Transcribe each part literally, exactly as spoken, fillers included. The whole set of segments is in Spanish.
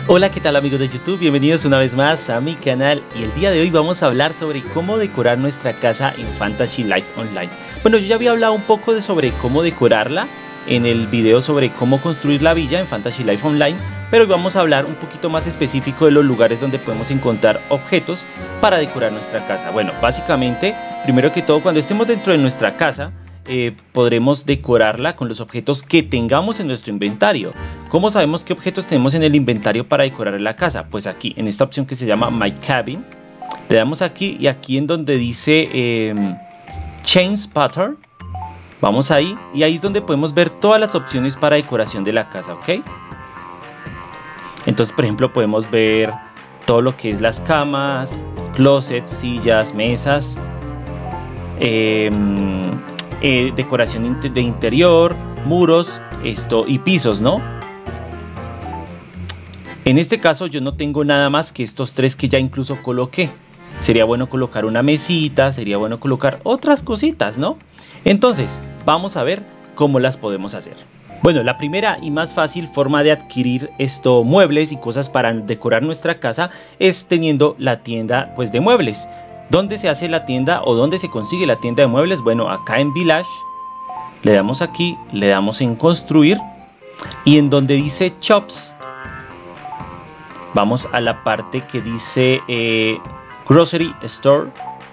Hola, ¿qué tal amigos de YouTube? Bienvenidos una vez más a mi canal y el día de hoy vamos a hablar sobre cómo decorar nuestra casa en Fantasy Life Online. Bueno, yo ya había hablado un poco de sobre cómo decorarla en el video sobre cómo construir la villa en Fantasy Life Online, pero hoy vamos a hablar un poquito más específico de los lugares donde podemos encontrar objetos para decorar nuestra casa. Bueno, básicamente, primero que todo, cuando estemos dentro de nuestra casa, Eh, podremos decorarla con los objetos que tengamos en nuestro inventario. ¿Cómo sabemos qué objetos tenemos en el inventario para decorar la casa? Pues aquí, en esta opción que se llama My Cabin, le damos aquí y aquí en donde dice eh, Change Pattern, vamos ahí y ahí es donde podemos ver todas las opciones para decoración de la casa, ¿ok? Entonces, por ejemplo, podemos ver todo lo que es las camas, closets, sillas, mesas, eh, Eh, decoración de interior, muros, esto y pisos, ¿no? En este caso yo no tengo nada más que estos tres que ya incluso coloqué. Sería bueno colocar una mesita, sería bueno colocar otras cositas, ¿no? Entonces, vamos a ver cómo las podemos hacer. Bueno, la primera y más fácil forma de adquirir estos muebles y cosas para decorar nuestra casa es teniendo la tienda, pues, de muebles. ¿Dónde se hace la tienda o dónde se consigue la tienda de muebles? Bueno, acá en Village, le damos aquí, le damos en construir y en donde dice Shops, vamos a la parte que dice eh, Grocery Store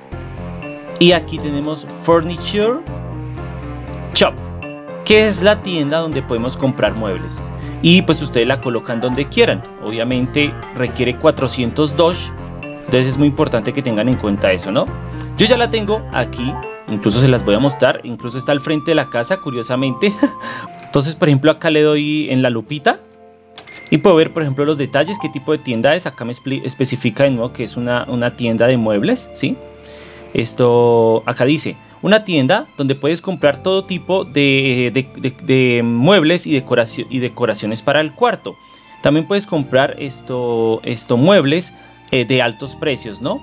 y aquí tenemos Furniture Shop, que es la tienda donde podemos comprar muebles y pues ustedes la colocan donde quieran. Obviamente requiere cuatrocientos Doge. Entonces es muy importante que tengan en cuenta eso, ¿no? Yo ya la tengo aquí, incluso se las voy a mostrar, incluso está al frente de la casa, curiosamente. Entonces, por ejemplo, acá le doy en la lupita y puedo ver, por ejemplo, los detalles, qué tipo de tienda es. Acá me especifica de nuevo que es una, una tienda de muebles, ¿sí? Esto, acá dice, una tienda donde puedes comprar todo tipo de, de, de, de muebles y, decoración, y decoraciones para el cuarto. También puedes comprar esto, esto muebles de altos precios, ¿no?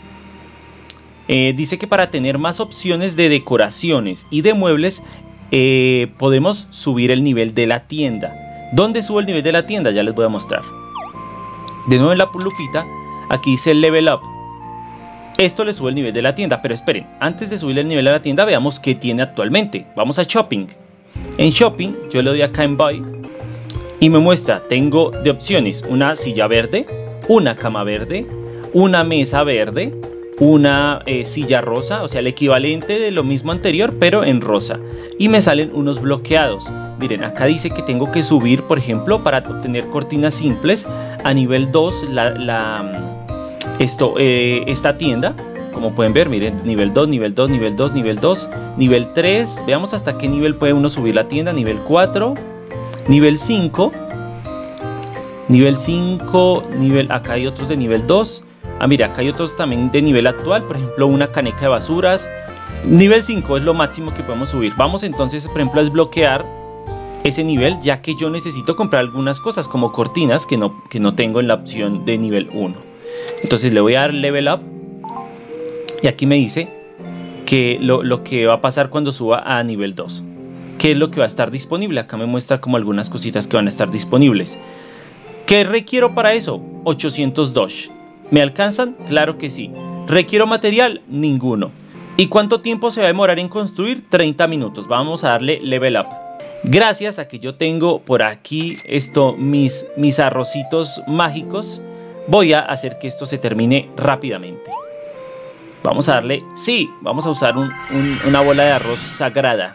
Eh, dice que para tener más opciones de decoraciones y de muebles eh, podemos subir el nivel de la tienda. ¿Dónde subo el nivel de la tienda? Ya les voy a mostrar. De nuevo en la lupita, aquí dice Level Up. Esto le sube el nivel de la tienda, pero esperen, antes de subir el nivel de la tienda veamos qué tiene actualmente. Vamos a Shopping. En Shopping yo le doy acá en Buy y me muestra, tengo de opciones una silla verde, una cama verde, una mesa verde, una eh, silla rosa, o sea el equivalente de lo mismo anterior pero en rosa, y me salen unos bloqueados. Miren, acá dice que tengo que subir, por ejemplo, para obtener cortinas simples a nivel dos la, la, esto, eh, esta tienda, como pueden ver, miren, nivel dos, nivel dos, nivel dos, nivel dos, nivel tres, veamos hasta qué nivel puede uno subir la tienda, nivel cuatro, nivel cinco, nivel cinco, nivel, acá hay otros de nivel dos. Ah, mira, acá hay otros también de nivel actual, por ejemplo, una caneca de basuras. Nivel cinco es lo máximo que podemos subir. Vamos entonces, por ejemplo, a desbloquear ese nivel, ya que yo necesito comprar algunas cosas como cortinas que no, que no tengo en la opción de nivel uno. Entonces le voy a dar Level Up y aquí me dice que lo, lo que va a pasar cuando suba a nivel dos. ¿Qué es lo que va a estar disponible? Acá me muestra como algunas cositas que van a estar disponibles. ¿Qué requiero para eso? ochocientos Doge. ¿Me alcanzan? Claro que sí. ¿Requiero material? Ninguno. ¿Y cuánto tiempo se va a demorar en construir? treinta minutos. Vamos a darle Level Up. Gracias a que yo tengo por aquí esto, mis, mis arrocitos mágicos, voy a hacer que esto se termine rápidamente. Vamos a darle, sí, vamos a usar un, un, una bola de arroz sagrada.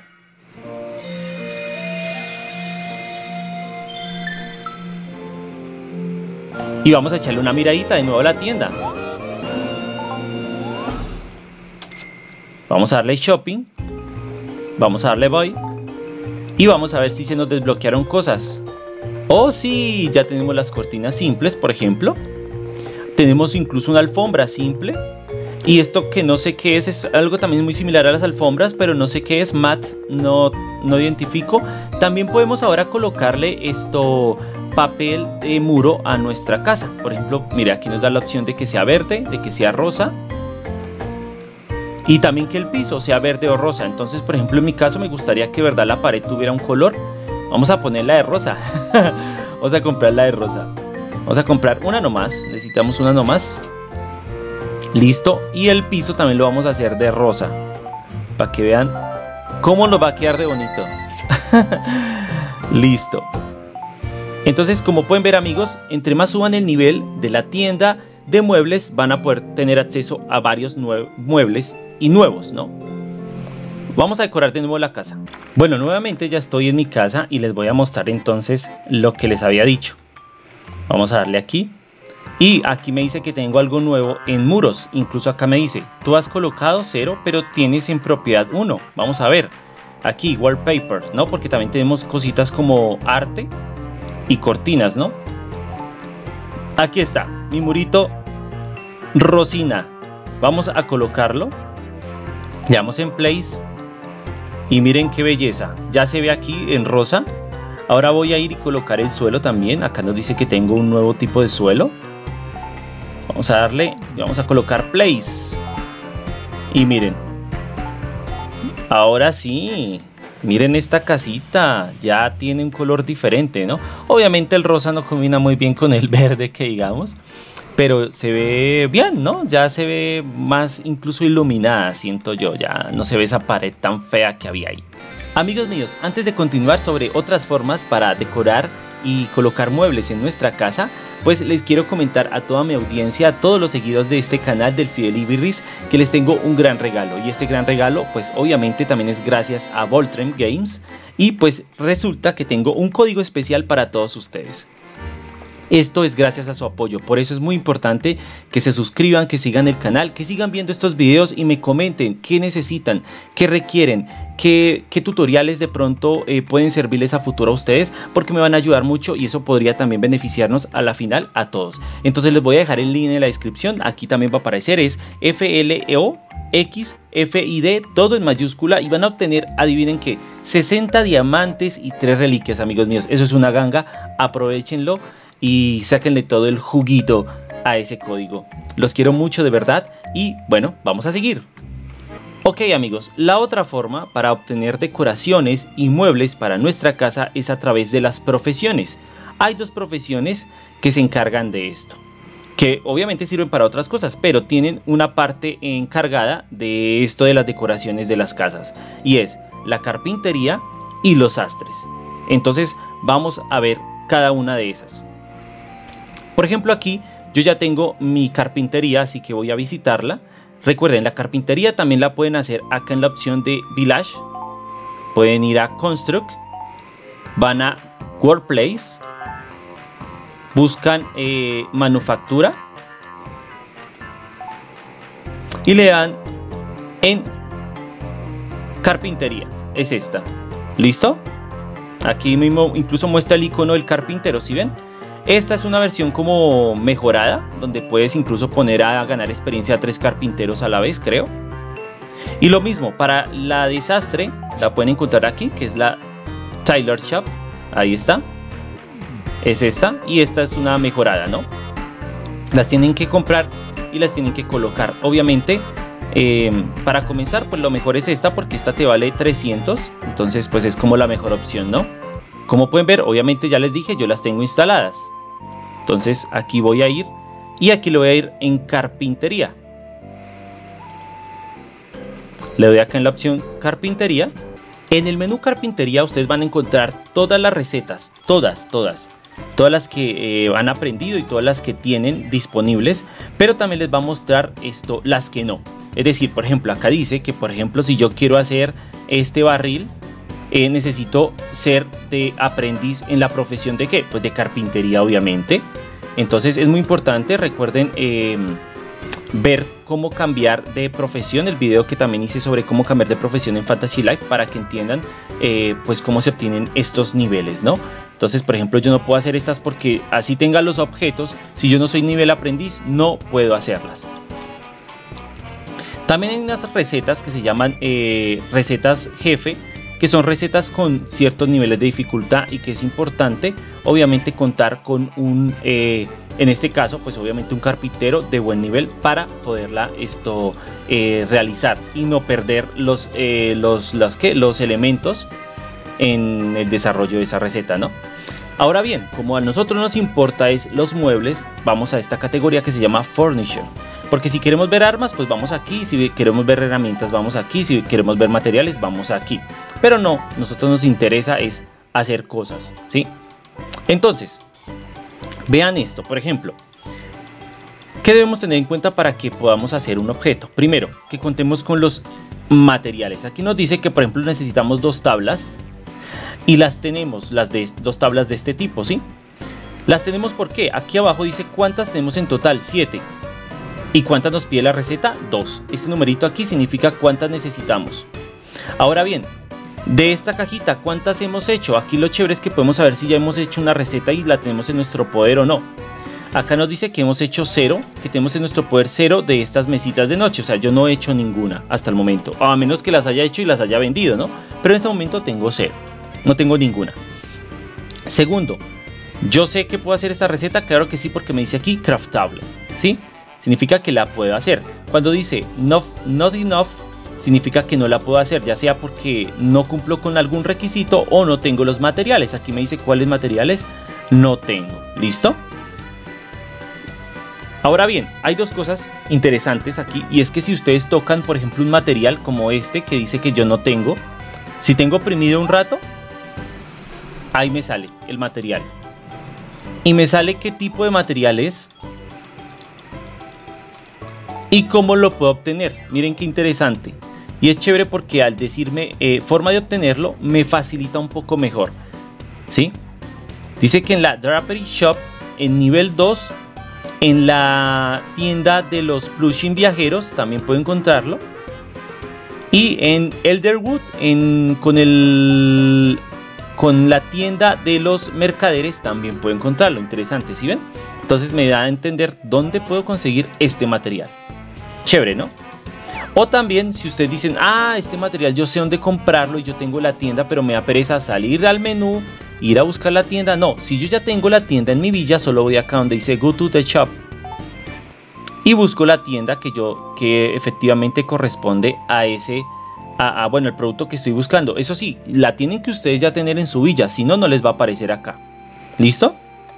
Y vamos a echarle una miradita de nuevo a la tienda. Vamos a darle Shopping. Vamos a darle Buy. Y vamos a ver si se nos desbloquearon cosas. Oh sí, ya tenemos las cortinas simples, por ejemplo. Tenemos incluso una alfombra simple. Y esto que no sé qué es, es algo también muy similar a las alfombras, pero no sé qué es, mat, no, no identifico. También podemos ahora colocarle esto, papel de muro a nuestra casa. Por ejemplo, mire, aquí nos da la opción de que sea verde, de que sea rosa. Y también que el piso sea verde o rosa. Entonces, por ejemplo, en mi caso me gustaría que, verdad, la pared tuviera un color. Vamos a ponerla de rosa. Vamos a comprarla de rosa. Vamos a comprar una nomás, necesitamos una nomás. Listo, y el piso también lo vamos a hacer de rosa, para que vean cómo nos va a quedar de bonito. Listo. Entonces, como pueden ver, amigos, entre más suban el nivel de la tienda de muebles, van a poder tener acceso a varios muebles y nuevos, ¿no? Vamos a decorar de nuevo la casa. Bueno, nuevamente ya estoy en mi casa y les voy a mostrar entonces lo que les había dicho. Vamos a darle aquí. Y aquí me dice que tengo algo nuevo en muros. Incluso acá me dice, tú has colocado cero, pero tienes en propiedad uno. Vamos a ver. Aquí, wallpaper, ¿no? Porque también tenemos cositas como arte y cortinas, ¿no? Aquí está, mi murito rosina. Vamos a colocarlo. Le damos en place. Y miren qué belleza. Ya se ve aquí en rosa. Ahora voy a ir y colocar el suelo también. Acá nos dice que tengo un nuevo tipo de suelo. Vamos a darle y vamos a colocar place. Y miren. Ahora sí. Miren esta casita. Ya tiene un color diferente, ¿no? Obviamente el rosa no combina muy bien con el verde, que digamos. Pero se ve bien, ¿no? Ya se ve más incluso iluminada, siento yo. Ya no se ve esa pared tan fea que había ahí. Amigos míos, antes de continuar sobre otras formas para decorar y colocar muebles en nuestra casa, pues les quiero comentar a toda mi audiencia, a todos los seguidores de este canal del Fidelibris, que les tengo un gran regalo. Y este gran regalo, pues obviamente también es gracias a Voltron Games. Y pues resulta que tengo un código especial para todos ustedes. Esto es gracias a su apoyo, por eso es muy importante que se suscriban, que sigan el canal, que sigan viendo estos videos y me comenten qué necesitan, qué requieren, qué, qué tutoriales de pronto eh, pueden servirles a futuro a ustedes, porque me van a ayudar mucho y eso podría también beneficiarnos a la final a todos. Entonces les voy a dejar el link en la descripción, aquí también va a aparecer, es F L O X F I D, todo en mayúscula, y van a obtener, adivinen qué, sesenta diamantes y tres reliquias, amigos míos. Eso es una ganga, aprovechenlo y sáquenle todo el juguito a ese código. Los quiero mucho, de verdad. Y bueno, vamos a seguir. Ok, amigos, la otra forma para obtener decoraciones y muebles para nuestra casa es a través de las profesiones. Hay dos profesiones que se encargan de esto, que obviamente sirven para otras cosas, pero tienen una parte encargada de esto de las decoraciones de las casas, y es la carpintería y los sastres. Entonces vamos a ver cada una de esas. Por ejemplo, aquí yo ya tengo mi carpintería, así que voy a visitarla. Recuerden, la carpintería también la pueden hacer acá en la opción de Village. Pueden ir a Construct, van a Workplace, buscan eh, Manufactura y le dan en Carpintería. Es esta. ¿Listo? Aquí mismo incluso muestra el icono del carpintero, ¿sí ven? Esta es una versión como mejorada, donde puedes incluso poner a ganar experiencia a tres carpinteros a la vez, creo. Y lo mismo, para la desastre, la pueden encontrar aquí, que es la Tailor Shop. Ahí está. Es esta, y esta es una mejorada, ¿no? Las tienen que comprar y las tienen que colocar. Obviamente, eh, para comenzar, pues lo mejor es esta, porque esta te vale trescientos. Entonces, pues es como la mejor opción, ¿no? Como pueden ver, obviamente ya les dije, yo las tengo instaladas. Entonces aquí voy a ir y aquí le voy a ir en carpintería. Le doy acá en la opción carpintería. En el menú carpintería ustedes van a encontrar todas las recetas, todas, todas. Todas las que eh, han aprendido y todas las que tienen disponibles. Pero también les va a mostrar esto, las que no. Es decir, por ejemplo, acá dice que por ejemplo si yo quiero hacer este barril, Eh, necesito ser de aprendiz en la profesión de ¿qué? Pues de carpintería, obviamente. Entonces es muy importante, recuerden eh, ver cómo cambiar de profesión, el video que también hice sobre cómo cambiar de profesión en Fantasy Life, para que entiendan eh, pues cómo se obtienen estos niveles, ¿no? Entonces, por ejemplo, yo no puedo hacer estas porque así tenga los objetos, si yo no soy nivel aprendiz, no puedo hacerlas. También hay unas recetas que se llaman eh, recetas jefe, que son recetas con ciertos niveles de dificultad y que es importante obviamente contar con un, eh, en este caso pues obviamente un carpintero de buen nivel para poderla esto eh, realizar y no perder los, eh, los, las, ¿qué? los elementos en el desarrollo de esa receta, ¿no? Ahora bien, como a nosotros nos importa es los muebles, vamos a esta categoría que se llama Furniture. Porque si queremos ver armas, pues vamos aquí, si queremos ver herramientas, vamos aquí, si queremos ver materiales, vamos aquí. Pero no, nosotros nos interesa es hacer cosas, ¿sí? Entonces, vean esto, por ejemplo, ¿qué debemos tener en cuenta para que podamos hacer un objeto? Primero, que contemos con los materiales. Aquí nos dice que, por ejemplo, necesitamos dos tablas y las tenemos, las de dos tablas de este tipo, ¿sí? Las tenemos porque aquí abajo dice cuántas tenemos en total, siete. ¿Y cuántas nos pide la receta? dos. Este numerito aquí significa cuántas necesitamos. Ahora bien, de esta cajita, ¿cuántas hemos hecho? Aquí lo chévere es que podemos saber si ya hemos hecho una receta y la tenemos en nuestro poder o no. Acá nos dice que hemos hecho cero, que tenemos en nuestro poder cero de estas mesitas de noche. O sea, yo no he hecho ninguna hasta el momento, a menos que las haya hecho y las haya vendido, ¿no? Pero en este momento tengo cero, no tengo ninguna. Segundo, ¿yo sé que puedo hacer esta receta? Claro que sí, porque me dice aquí craftable, ¿sí? Significa que la puedo hacer. Cuando dice not, not enough, significa que no la puedo hacer, ya sea porque no cumplo con algún requisito o no tengo los materiales. Aquí me dice cuáles materiales no tengo. ¿Listo? Ahora bien, hay dos cosas interesantes aquí, y es que si ustedes tocan, por ejemplo, un material como este que dice que yo no tengo, si tengo oprimido un rato, ahí me sale el material. Y me sale qué tipo de material es y cómo lo puedo obtener. Miren qué interesante. Y es chévere porque al decirme eh, forma de obtenerlo, me facilita un poco mejor, ¿sí? Dice que en la Drapery Shop, en nivel dos, en la tienda de los Plushing Viajeros, también puedo encontrarlo. Y en Elderwood, en, con, el, con la tienda de los mercaderes, también puedo encontrarlo. Interesante, ¿sí ven? Entonces me da a entender dónde puedo conseguir este material. Chévere, ¿no? O también si ustedes dicen, ah, este material yo sé dónde comprarlo y yo tengo la tienda, pero me da pereza salir al menú, ir a buscar la tienda. No, si yo ya tengo la tienda en mi villa, solo voy acá donde dice Go to the Shop y busco la tienda que yo que efectivamente corresponde a ese a, a bueno, el producto que estoy buscando. Eso sí, la tienen que ustedes ya tener en su villa, si no, no les va a aparecer acá. ¿Listo?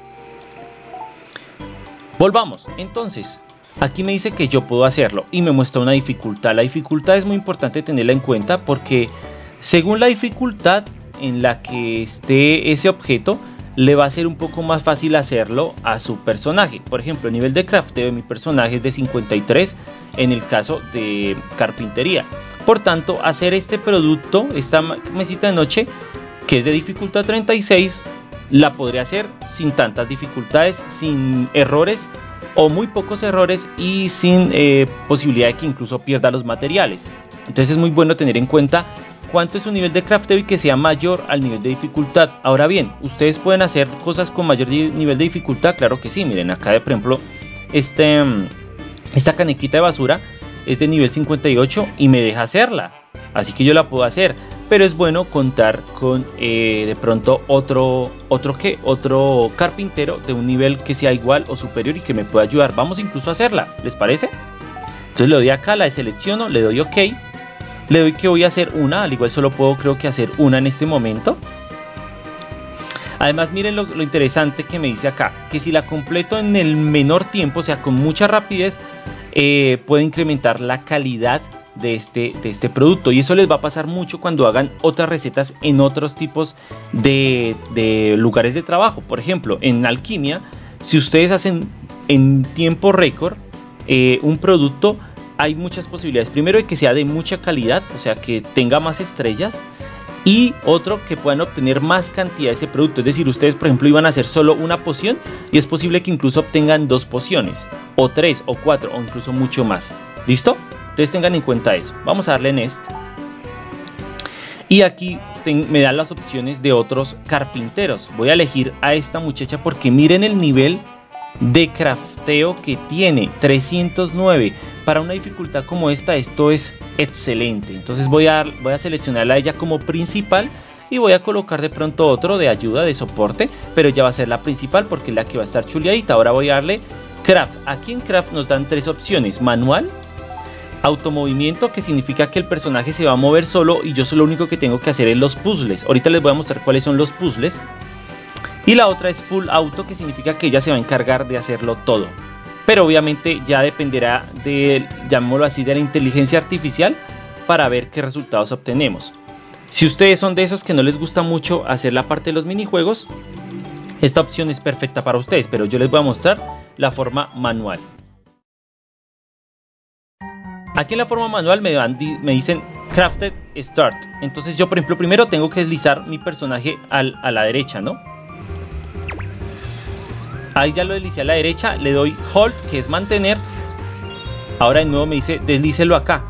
Volvamos. Entonces, aquí me dice que yo puedo hacerlo y me muestra una dificultad. La dificultad es muy importante tenerla en cuenta porque según la dificultad en la que esté ese objeto, le va a ser un poco más fácil hacerlo a su personaje. Por ejemplo, el nivel de crafteo de mi personaje es de cincuenta y tres en el caso de carpintería. Por tanto, hacer este producto, esta mesita de noche, que es de dificultad treinta y seis, la podría hacer sin tantas dificultades, sin errores o muy pocos errores y sin eh, posibilidad de que incluso pierda los materiales. Entonces es muy bueno tener en cuenta cuánto es su nivel de crafteo y que sea mayor al nivel de dificultad. Ahora bien, ¿ustedes pueden hacer cosas con mayor nivel de dificultad? Claro que sí. Miren, acá por ejemplo, este, esta canequita de basura es de nivel cincuenta y ocho y me deja hacerla. Así que yo la puedo hacer. Pero es bueno contar con eh, de pronto otro, otro, ¿qué? otro carpintero de un nivel que sea igual o superior y que me pueda ayudar. Vamos incluso a hacerla, ¿les parece? Entonces le doy acá, la selecciono, le doy OK. Le doy que voy a hacer una, al igual solo puedo creo que hacer una en este momento. Además miren lo, lo interesante que me dice acá, que si la completo en el menor tiempo, o sea con mucha rapidez, eh, puede incrementar la calidad de este, de este producto. Y eso les va a pasar mucho cuando hagan otras recetas en otros tipos de, de lugares de trabajo. Por ejemplo, en alquimia, si ustedes hacen en tiempo récord eh, un producto, hay muchas posibilidades. Primero, de que sea de mucha calidad, o sea que tenga más estrellas. Y otro, que puedan obtener más cantidad de ese producto. Es decir, ustedes por ejemplo iban a hacer solo una poción y es posible que incluso obtengan dos pociones, o tres, o cuatro, o incluso mucho más. ¿Listo? Entonces tengan en cuenta eso. Vamos a darle Next. Y aquí ten, me dan las opciones de otros carpinteros. Voy a elegir a esta muchacha porque miren el nivel de crafteo que tiene, trescientos nueve. Para una dificultad como esta, esto es excelente. Entonces voy a, voy a seleccionarla a ella como principal y voy a colocar de pronto otro de ayuda, de soporte, pero ya va a ser la principal porque es la que va a estar chuleadita. Ahora voy a darle Craft. Aquí en Craft nos dan tres opciones: manual, automovimiento, que significa que el personaje se va a mover solo y yo solo lo único que tengo que hacer es los puzzles. Ahorita les voy a mostrar cuáles son los puzzles. Y la otra es full auto, que significa que ella se va a encargar de hacerlo todo. Pero obviamente ya dependerá de, llamémoslo así, de la inteligencia artificial para ver qué resultados obtenemos. Si ustedes son de esos que no les gusta mucho hacer la parte de los minijuegos, esta opción es perfecta para ustedes, pero yo les voy a mostrar la forma manual. Aquí en la forma manual me, dan, me dicen Crafted Start. Entonces yo, por ejemplo, primero tengo que deslizar mi personaje al, a la derecha, ¿no? Ahí ya lo deslicé a la derecha, le doy Hold, que es mantener. Ahora de nuevo me dice deslícelo acá.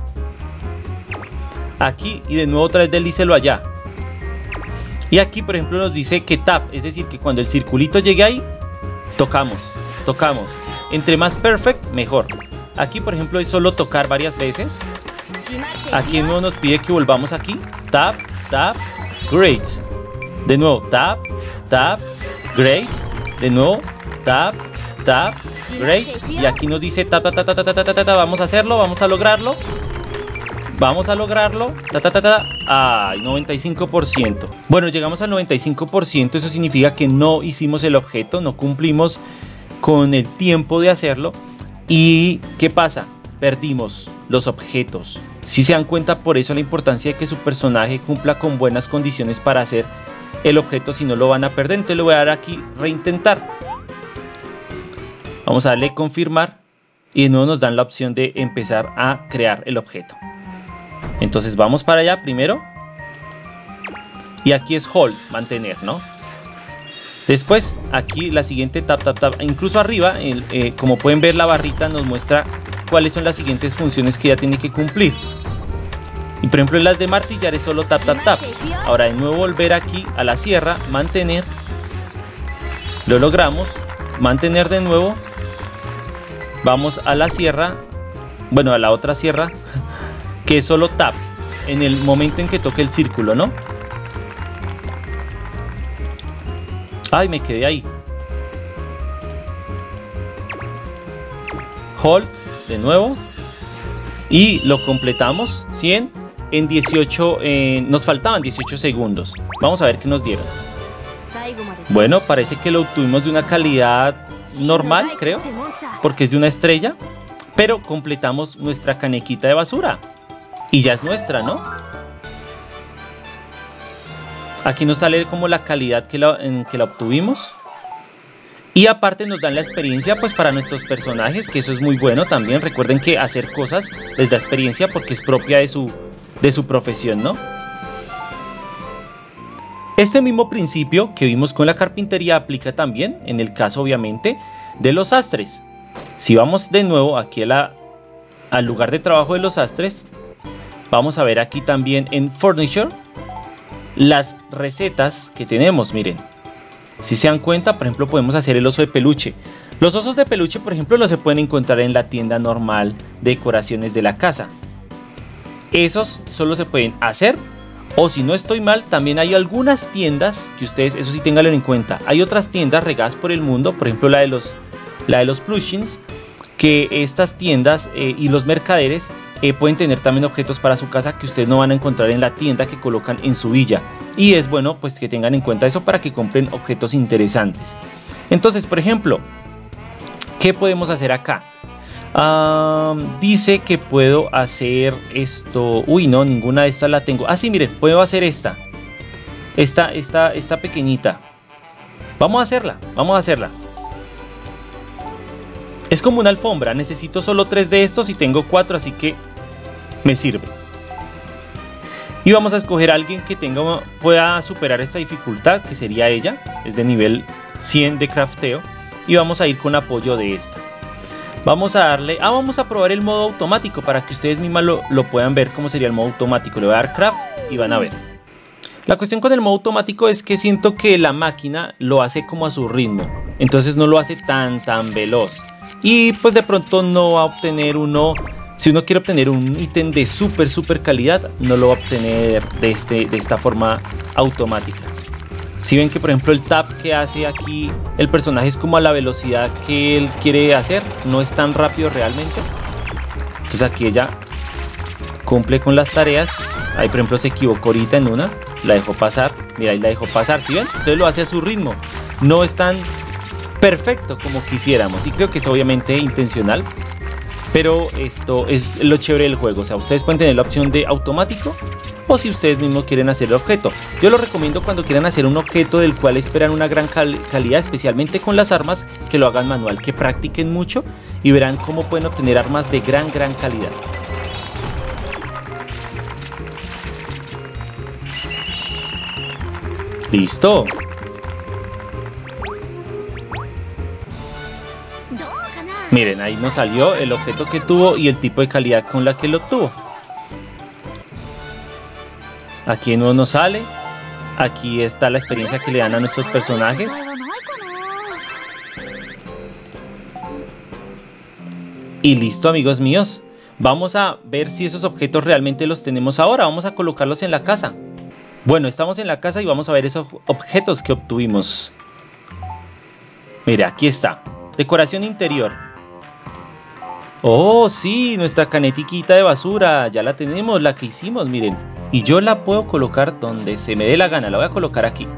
Aquí y de nuevo otra vez deslícelo allá. Y aquí, por ejemplo, nos dice que Tap, es decir, que cuando el circulito llegue ahí, tocamos, tocamos. Entre más perfect, mejor. Aquí, por ejemplo, es solo tocar varias veces. Aquí de nuevo nos pide que volvamos aquí. Tap, tap, great. De nuevo, tap, tap, great. De nuevo, tap, tap, great. Y aquí nos dice tap, tap, tap, tap, tap, tap, tap, tap. Vamos a hacerlo, vamos a lograrlo. Vamos a lograrlo. Ta, ta, ta, ta. Ay, noventa y cinco por ciento. Bueno, llegamos al noventa y cinco por ciento. Eso significa que no hicimos el objeto, no cumplimos con el tiempo de hacerlo. ¿Y qué pasa? Perdimos los objetos. Si se dan cuenta, por eso la importancia de que su personaje cumpla con buenas condiciones para hacer el objeto, si no lo van a perder. Entonces le voy a dar aquí reintentar. Vamos a darle confirmar y de nuevo nos dan la opción de empezar a crear el objeto. Entonces vamos para allá primero. Y aquí es hold, mantener, ¿no? Después aquí la siguiente tap, tap, tap. Incluso arriba, el, eh, como pueden ver, la barrita nos muestra cuáles son las siguientes funciones que ya tiene que cumplir. Y por ejemplo en las de martillar es solo tap, tap, tap. Ahora de nuevo volver aquí a la sierra, mantener. Lo logramos. Mantener de nuevo. Vamos a la sierra. Bueno, a la otra sierra. Que es solo tap. En el momento en que toque el círculo, ¿no? Ay, me quedé ahí. Hold. De nuevo. Y lo completamos. cien. En dieciocho, eh, nos faltaban dieciocho segundos. Vamos a ver qué nos dieron. Bueno, parece que lo obtuvimos de una calidad normal, creo, porque es de una estrella. Pero completamos nuestra canequita de basura. Y ya es nuestra, ¿no? Aquí nos sale como la calidad que la, en que la obtuvimos. Y aparte nos dan la experiencia pues para nuestros personajes, que eso es muy bueno también. Recuerden que hacer cosas les da experiencia porque es propia de su... de su profesión, ¿no? Este mismo principio que vimos con la carpintería aplica también en el caso obviamente de los sastres. Si vamos de nuevo aquí a la, al lugar de trabajo de los sastres, vamos a ver aquí también en Furniture las recetas que tenemos. Miren, si se dan cuenta, por ejemplo podemos hacer el oso de peluche. Los osos de peluche, por ejemplo, los se pueden encontrar en la tienda normal de decoraciones de la casa. Esos solo se pueden hacer, o si no estoy mal, también hay algunas tiendas que ustedes, eso sí ténganlo en cuenta. Hay otras tiendas regadas por el mundo, por ejemplo la de los, la de los plushings, que estas tiendas eh, y los mercaderes eh, pueden tener también objetos para su casa que ustedes no van a encontrar en la tienda que colocan en su villa. Y es bueno pues que tengan en cuenta eso para que compren objetos interesantes. Entonces, por ejemplo, ¿qué podemos hacer acá? Uh, dice que puedo hacer esto. Uy, no, ninguna de estas la tengo. Ah, sí, miren, puedo hacer esta. Esta, esta, esta pequeñita. Vamos a hacerla, vamos a hacerla. Es como una alfombra. Necesito solo tres de estos y tengo cuatro, así que me sirve. Y vamos a escoger a alguien que tenga, pueda superar esta dificultad, que sería ella. Es de nivel cien de crafteo. Y vamos a ir con apoyo de esta. Vamos a darle, ah, vamos a probar el modo automático para que ustedes mismas lo, lo puedan ver cómo sería el modo automático. Le voy a dar craft y van a ver. La cuestión con el modo automático es que siento que la máquina lo hace como a su ritmo. Entonces no lo hace tan tan veloz. Y pues de pronto no va a obtener uno, si uno quiere obtener un ítem de súper súper calidad, no lo va a obtener de, este, de esta forma automática. Si ven que por ejemplo el tap que hace aquí el personaje es como a la velocidad que él quiere hacer, no es tan rápido realmente. Entonces aquí ella cumple con las tareas. Ahí por ejemplo se equivocó ahorita en una. la dejó pasar, mira, ahí la dejó pasar, ¿sí ven? Entonces lo hace a su ritmo, no es tan perfecto como quisiéramos, y creo que es obviamente intencional, pero esto es lo chévere del juego. O sea, ustedes pueden tener la opción de automático, o si ustedes mismos quieren hacer el objeto. Yo lo recomiendo cuando quieran hacer un objeto del cual esperan una gran cal calidad, especialmente con las armas, que lo hagan manual, que practiquen mucho y verán cómo pueden obtener armas de gran gran calidad. Listo. Miren, ahí nos salió el objeto que tuvo y el tipo de calidad con la que lo obtuvo. Aquí no nos sale. Aquí está la experiencia que le dan a nuestros personajes. Y listo, amigos míos. Vamos a ver si esos objetos realmente los tenemos ahora. Vamos a colocarlos en la casa. Bueno, estamos en la casa y vamos a ver esos objetos que obtuvimos. Mire, aquí está. Decoración interior. Oh, sí, nuestra canetiquita de basura. Ya la tenemos, la que hicimos, miren. Y yo la puedo colocar donde se me dé la gana. La voy a colocar aquí.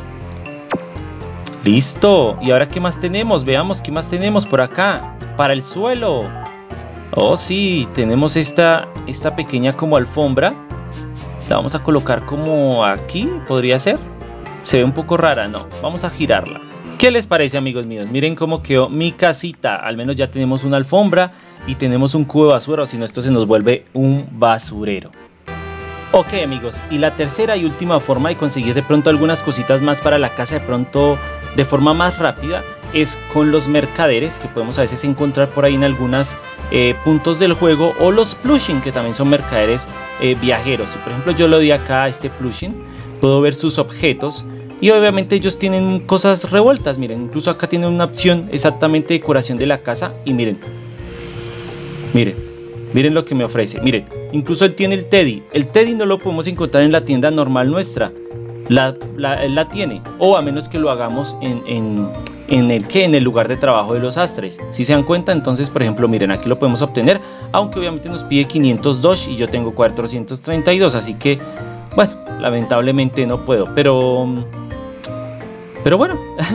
Listo. ¿Y ahora qué más tenemos? Veamos qué más tenemos por acá. Para el suelo. Oh, sí, tenemos esta, esta pequeña como alfombra. La vamos a colocar como aquí, podría ser. Se ve un poco rara, no. Vamos a girarla. ¿Qué les parece, amigos míos? Miren cómo quedó mi casita. Al menos ya tenemos una alfombra y tenemos un cubo de basura, o si no esto se nos vuelve un basurero. Ok, amigos, y la tercera y última forma de conseguir de pronto algunas cositas más para la casa de pronto de forma más rápida es con los mercaderes, que podemos a veces encontrar por ahí en algunos eh, puntos del juego, o los plushing, que también son mercaderes eh, viajeros. Si por ejemplo yo lo di acá a este plushing, puedo ver sus objetos y obviamente ellos tienen cosas revueltas. Miren, incluso acá tienen una opción exactamente de decoración de la casa y miren, miren, miren lo que me ofrece. Miren, incluso él tiene el Teddy. El Teddy no lo podemos encontrar en la tienda normal nuestra. La, la, él la tiene, o a menos que lo hagamos en, en, en, el, que en el lugar de trabajo de los astres. Si se dan cuenta, entonces, por ejemplo, miren, aquí lo podemos obtener, aunque obviamente nos pide quinientos Doge y yo tengo cuatrocientos treinta y dos, así que, bueno, lamentablemente no puedo, pero, pero bueno,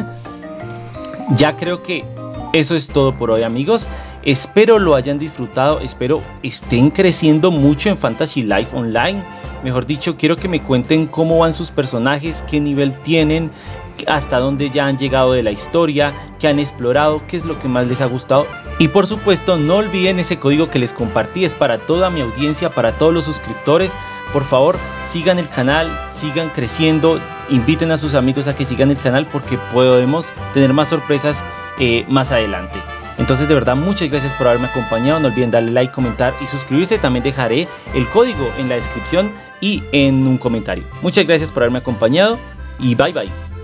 ya creo que eso es todo por hoy, amigos. Espero lo hayan disfrutado, espero estén creciendo mucho en Fantasy Life Online. Mejor dicho, quiero que me cuenten cómo van sus personajes, qué nivel tienen, hasta dónde ya han llegado de la historia, qué han explorado, qué es lo que más les ha gustado. Y por supuesto, no olviden ese código que les compartí, es para toda mi audiencia, para todos los suscriptores. Por favor, sigan el canal, sigan creciendo, inviten a sus amigos a que sigan el canal porque podemos tener más sorpresas eh, más adelante. Entonces, de verdad, muchas gracias por haberme acompañado. No olviden darle like, comentar y suscribirse. También dejaré el código en la descripción y en un comentario. Muchas gracias por haberme acompañado y bye bye.